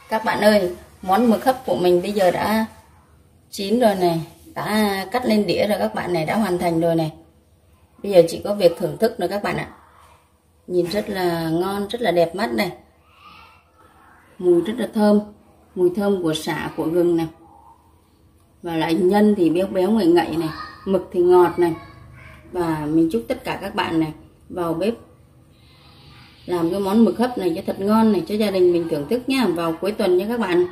Các bạn ơi, món mực hấp của mình bây giờ đã chín rồi này, đã cắt lên đĩa rồi các bạn này, đã hoàn thành rồi này. Bây giờ chỉ có việc thưởng thức nữa các bạn ạ. Nhìn rất là ngon, rất là đẹp mắt này. Mùi rất là thơm, mùi thơm của sả, của gừng này. Và lại nhân thì béo béo ngậy ngậy này, mực thì ngọt này. Và mình chúc tất cả các bạn này vào bếp làm cái món mực hấp này cho thật ngon này, cho gia đình mình thưởng thức nhá, vào cuối tuần nha các bạn.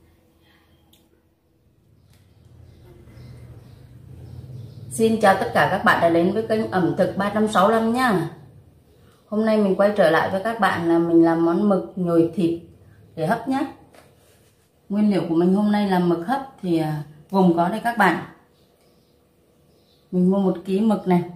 Xin chào tất cả các bạn đã đến với kênh ẩm thực 365 nhá. Hôm nay mình quay trở lại với các bạn là mình làm món mực nhồi thịt để hấp nhé. Nguyên liệu của mình hôm nay làm mực hấp thì gồm có đây các bạn. Mình mua 1 kg mực này.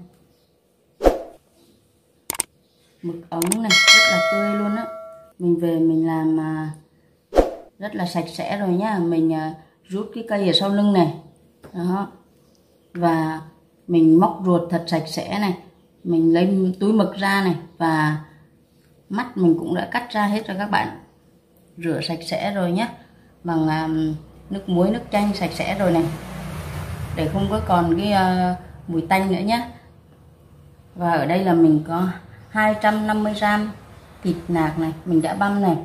Mực ống này, rất là tươi luôn á. Mình về mình làm rất là sạch sẽ rồi nhá. Mình rút cái cây ở sau lưng này. Đó. Và mình móc ruột thật sạch sẽ này. Mình lấy túi mực ra này. Và mắt mình cũng đã cắt ra hết rồi các bạn. Rửa sạch sẽ rồi nhé. Bằng nước muối, nước chanh sạch sẽ rồi này. Để không có còn cái mùi tanh nữa nhé. Và ở đây là mình có 250g thịt nạc này, mình đã băm này.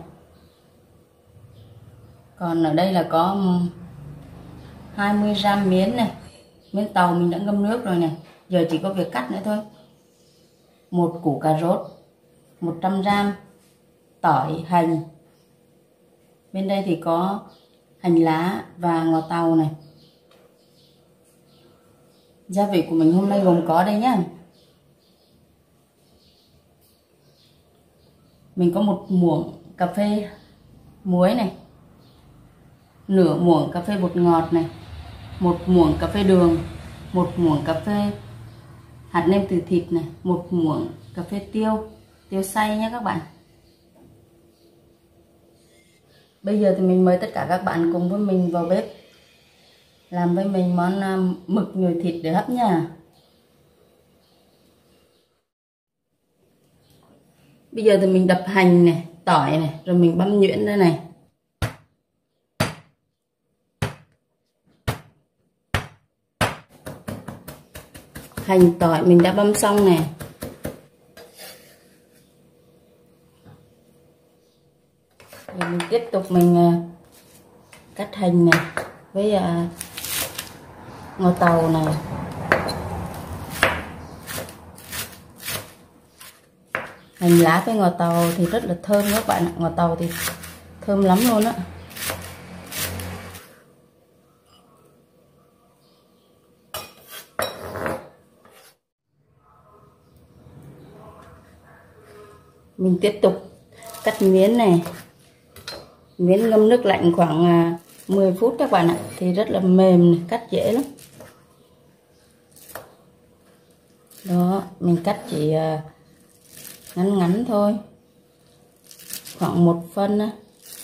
Còn ở đây là có 20g miến này. Miến tàu mình đã ngâm nước rồi này. Giờ chỉ có việc cắt nữa thôi. 1 củ cà rốt, 100g tỏi, hành. Bên đây thì có hành lá và ngò tàu này. Gia vị của mình hôm nay gồm có đây nhá. Mình có 1 muỗng cà phê muối này, nửa muỗng cà phê bột ngọt này, 1 muỗng cà phê đường, 1 muỗng cà phê hạt nêm từ thịt này, 1 muỗng cà phê tiêu xay nhé các bạn. Bây giờ thì mình mời tất cả các bạn cùng với mình vào bếp làm với mình món mực nhồi thịt để hấp nha. Bây giờ thì mình đập hành này, tỏi này, rồi mình băm nhuyễn ra này. Hành tỏi mình đã băm xong này. Rồi mình tiếp tục mình cắt hành này với ngò tàu này. Hành lá với ngò tàu thì rất là thơm các bạn ạ. Ngò tàu thì thơm lắm luôn á. Mình tiếp tục cắt miến này. Miến ngâm nước lạnh khoảng 10 phút các bạn ạ. Thì rất là mềm này, cắt dễ lắm. Đó, mình cắt chỉ ngắn ngắn thôi, khoảng 1 phân á.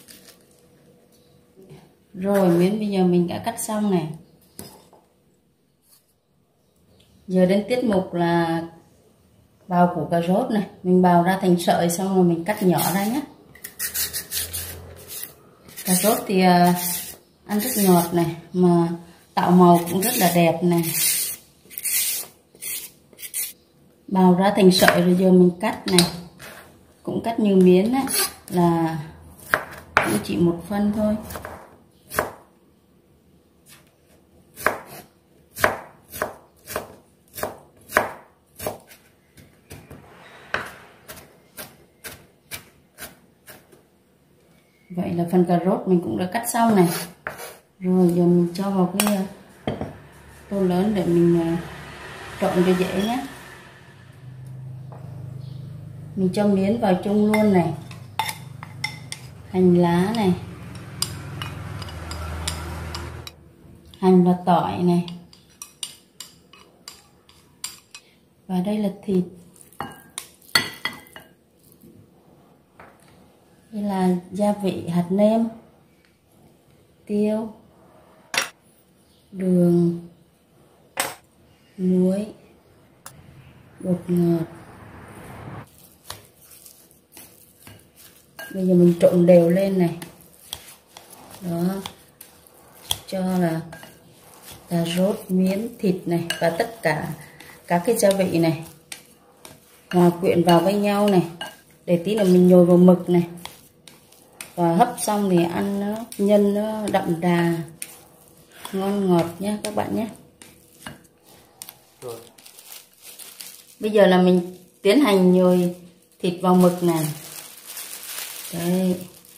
Rồi miến bây giờ mình đã cắt xong này. Giờ đến tiết mục là bào củ cà rốt này. Mình bào ra thành sợi xong rồi mình cắt nhỏ ra nhé. Cà rốt thì ăn rất ngọt này, mà tạo màu cũng rất là đẹp này. Bào ra thành sợi rồi giờ mình cắt này. Cũng cắt như miến á, là cũng chỉ 1 phân thôi. Vậy là phần cà rốt mình cũng đã cắt xong này. Rồi giờ mình cho vào cái tô lớn để mình trộn cho dễ nhé. Mình cho miến vào chung luôn này. Hành lá này. Hành và tỏi này. Và đây là thịt. Đây là gia vị hạt nêm, tiêu, đường, muối, bột ngọt. Bây giờ mình trộn đều lên này. Đó, cho là cà rốt, miến, thịt này và tất cả các cái gia vị này hòa quyện vào với nhau này, để tí là mình nhồi vào mực này, và hấp xong thì ăn nó nhân nó đậm đà, ngon ngọt nhé các bạn nhé. Rồi. Bây giờ là mình tiến hành nhồi thịt vào mực này. Đây.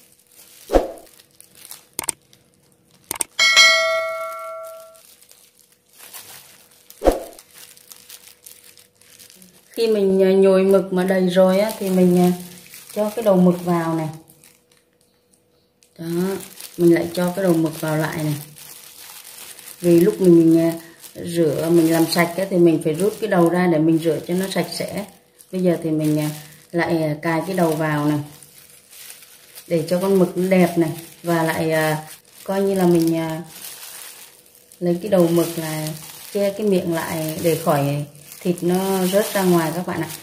Khi mình nhồi mực mà đầy rồi á, thì mình cho cái đầu mực vào này. Đó, mình lại cho cái đầu mực vào lại này. Vì lúc mình rửa, mình làm sạch á, thì mình phải rút cái đầu ra để mình rửa cho nó sạch sẽ. Bây giờ thì mình lại cài cái đầu vào này, để cho con mực nó đẹp này. Và lại coi như là mình lấy cái đầu mực là che cái miệng lại để khỏi thịt nó rớt ra ngoài các bạn ạ.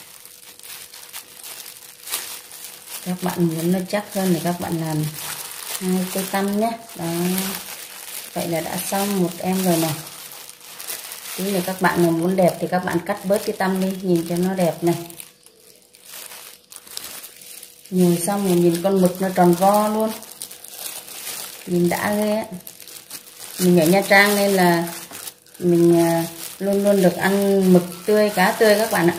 Các bạn muốn nó chắc hơn thì các bạn làm 2 cây tăm nhé. Đó, vậy là đã xong một em rồi này. Tí là các bạn mà muốn đẹp thì các bạn cắt bớt cái tăm đi, nhìn cho nó đẹp này. Nhồi xong rồi nhìn con mực nó tròn vo luôn, nhìn đã ghê á. Mình ở Nha Trang nên là mình luôn luôn được ăn mực tươi, cá tươi các bạn ạ.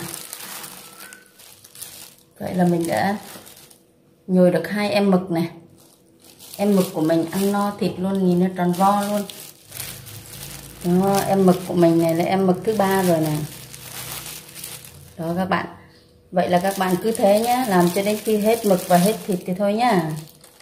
Vậy là mình đã nhồi được 2 em mực này. Em mực của mình ăn no thịt luôn, nhìn nó tròn vo luôn. Đó, em mực của mình này là em mực thứ 3 rồi này. Đó các bạn. Vậy là các bạn cứ thế nhá, làm cho đến khi hết mực và hết thịt thì thôi nhá.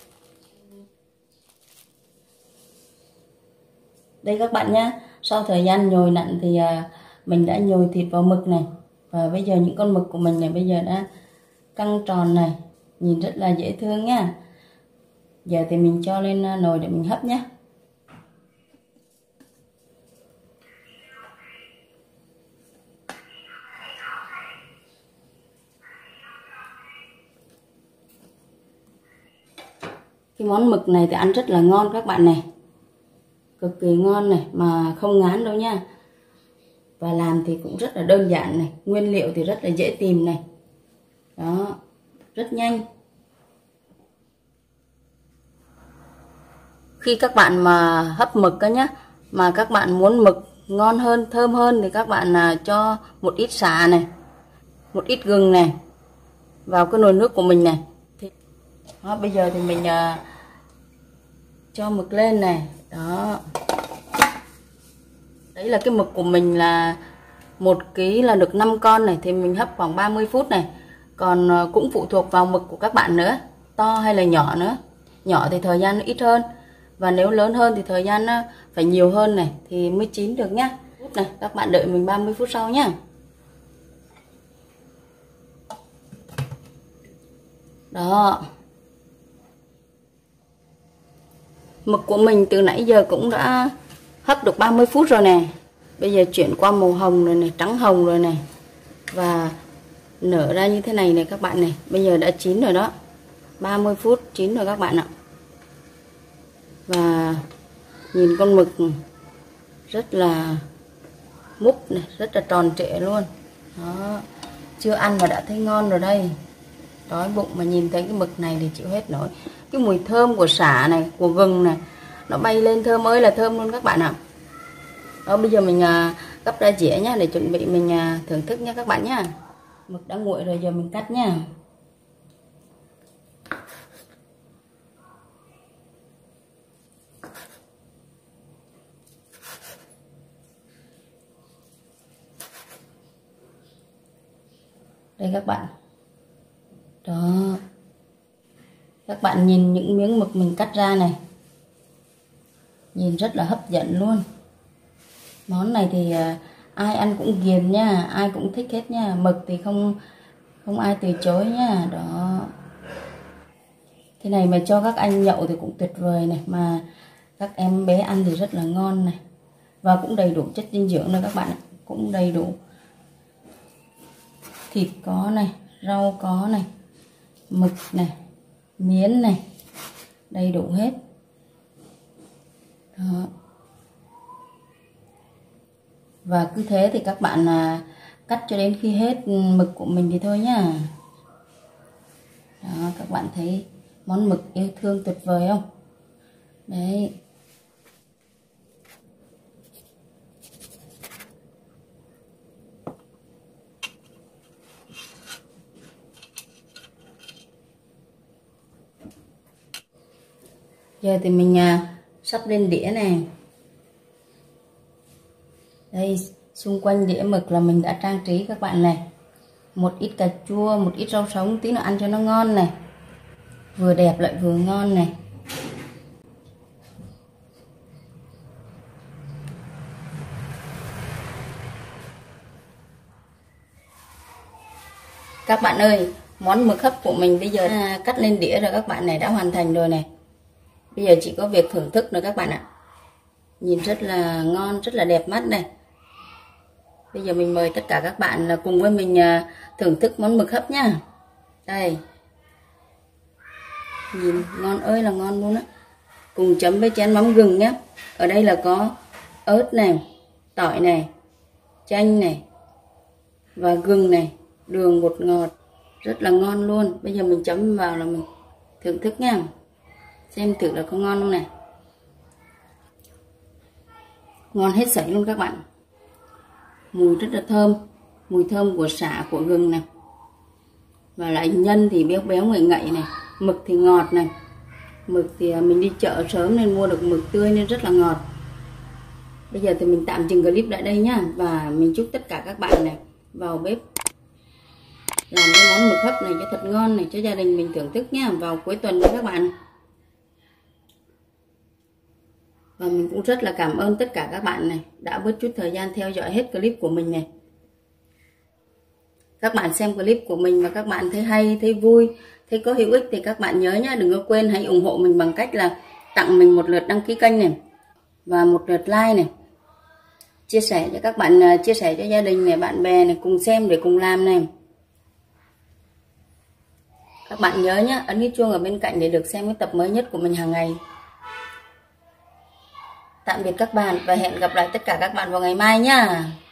Đây các bạn nhá, sau thời gian nhồi nặn thì mình đã nhồi thịt vào mực này. Và bây giờ những con mực của mình này bây giờ đã căng tròn này, nhìn rất là dễ thương nhá. Giờ thì mình cho lên nồi để mình hấp nhé. Cái món mực này thì ăn rất là ngon các bạn này. Cực kỳ ngon này, mà không ngán đâu nha. Và làm thì cũng rất là đơn giản này, nguyên liệu thì rất là dễ tìm này. Đó, rất nhanh. Khi các bạn mà hấp mực á nhá, mà các bạn muốn mực ngon hơn, thơm hơn thì các bạn cho một ít sả này, một ít gừng này vào cái nồi nước của mình này. Đó, bây giờ thì mình cho mực lên này. Đó. Đấy là cái mực của mình là 1 kg là được 5 con này, thì mình hấp khoảng 30 phút này. Còn cũng phụ thuộc vào mực của các bạn nữa, to hay là nhỏ nữa. Nhỏ thì thời gian nó ít hơn, và nếu lớn hơn thì thời gian nó phải nhiều hơn này thì mới chín được nhá. Này, các bạn đợi mình 30 phút sau nhá. Đó. Mực của mình từ nãy giờ cũng đã hấp được 30 phút rồi nè. Bây giờ chuyển qua màu hồng rồi này, trắng hồng rồi này. Và nở ra như thế này này các bạn này. Bây giờ đã chín rồi đó. 30 phút chín rồi các bạn ạ. Và nhìn con mực rất là múp này, rất là tròn trịa luôn. Đó. Chưa ăn mà đã thấy ngon rồi đây. Đói bụng mà nhìn thấy cái mực này thì chịu hết nổi. Cái mùi thơm của sả này, của gừng này, nó bay lên thơm ơi là thơm luôn các bạn ạ. Đó, bây giờ mình gấp ra dĩa nhá, để chuẩn bị mình thưởng thức nha các bạn nhá. Mực đã nguội rồi, giờ mình cắt nha. Đây các bạn. Đó. Các bạn nhìn những miếng mực mình cắt ra này. Nhìn rất là hấp dẫn luôn. Món này thì ai ăn cũng ghiền nha, ai cũng thích hết nha. Mực thì không ai từ chối nha. Đó. Thế này mà cho các anh nhậu thì cũng tuyệt vời này, mà các em bé ăn thì rất là ngon này. Và cũng đầy đủ chất dinh dưỡng nữa các bạn ạ. Cũng đầy đủ. Thịt có này, rau có này, mực này, miến này, đầy đủ hết. Đó. Và cứ thế thì các bạn cắt cho đến khi hết mực của mình thì thôi nhá. Đó, các bạn thấy món mực yêu thương tuyệt vời không? Đấy. Giờ thì mình sắp lên đĩa này. Đây, xung quanh đĩa mực là mình đã trang trí các bạn này. Một ít cà chua, một ít rau sống, tí nữa ăn cho nó ngon này. Vừa đẹp lại vừa ngon này. Các bạn ơi, món mực hấp của mình bây giờ cắt lên đĩa rồi các bạn này, đã hoàn thành rồi này. Bây giờ chỉ có việc thưởng thức nữa các bạn ạ. Nhìn rất là ngon, rất là đẹp mắt này. Bây giờ mình mời tất cả các bạn là cùng với mình thưởng thức món mực hấp nhá. Đây. Nhìn ngon ơi là ngon luôn á. Cùng chấm với chén mắm gừng nhé. Ở đây là có ớt này, tỏi này, chanh này và gừng này, đường bột ngọt, rất là ngon luôn. Bây giờ mình chấm vào là mình thưởng thức nha. Xem thử là có ngon không này. Ngon hết sảy luôn các bạn. Mùi rất là thơm, mùi thơm của sả, của gừng này. Và lại nhân thì béo béo ngậy ngậy này, mực thì ngọt này. Mực thì mình đi chợ sớm nên mua được mực tươi nên rất là ngọt. Bây giờ thì mình tạm dừng clip lại đây nhá. Và mình chúc tất cả các bạn này vào bếp làm cái món mực hấp này cho thật ngon này, cho gia đình mình thưởng thức nhá, vào cuối tuần nha các bạn. Và mình cũng rất là cảm ơn tất cả các bạn này đã bớt chút thời gian theo dõi hết clip của mình này. Các bạn xem clip của mình mà các bạn thấy hay, thấy vui, thấy có hữu ích thì các bạn nhớ nhá, đừng có quên hãy ủng hộ mình bằng cách là tặng mình một lượt đăng ký kênh này và một lượt like này. Chia sẻ cho các bạn, chia sẻ cho gia đình này, bạn bè này cùng xem để cùng làm này. Các bạn nhớ nhá, ấn cái chuông ở bên cạnh để được xem cái tập mới nhất của mình hàng ngày. Tạm biệt các bạn và hẹn gặp lại tất cả các bạn vào ngày mai nhá.